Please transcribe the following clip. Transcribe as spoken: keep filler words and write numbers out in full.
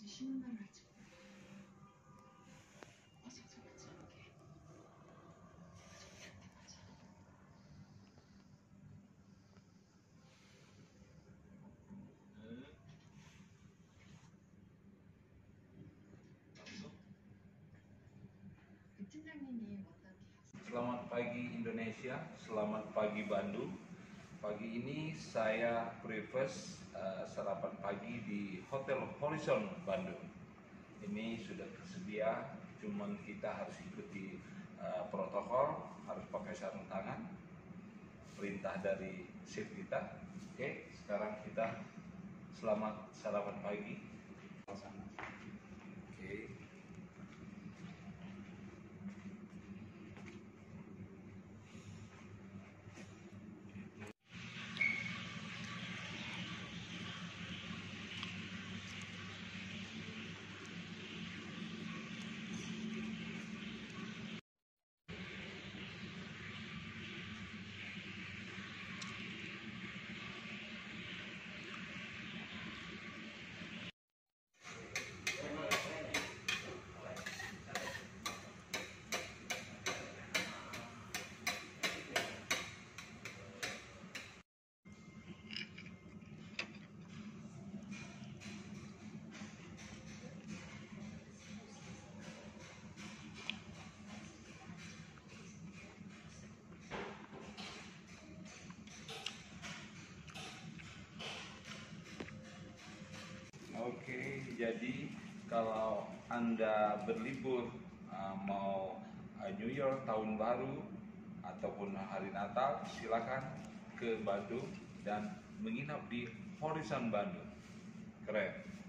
쉬는 날을 할지 몰라. 아, 상상하지 않게. 가족들한테 맞아. 그 팀장님이 어떤 계약서? Selamat pagi Indonesia, selamat pagi Bandung. Pagi ini saya breakfast uh, sarapan pagi di Hotel Horizon Bandung. Ini sudah tersedia, cuman kita harus ikuti uh, protokol, harus pakai sarung tangan, perintah dari chef kita. Oke, sekarang kita selamat sarapan pagi. Oke. Oke, jadi kalau Anda berlibur uh, mau uh, New Year, tahun baru ataupun hari Natal, silakan ke Bandung dan menginap di Horizon Bandung. Keren.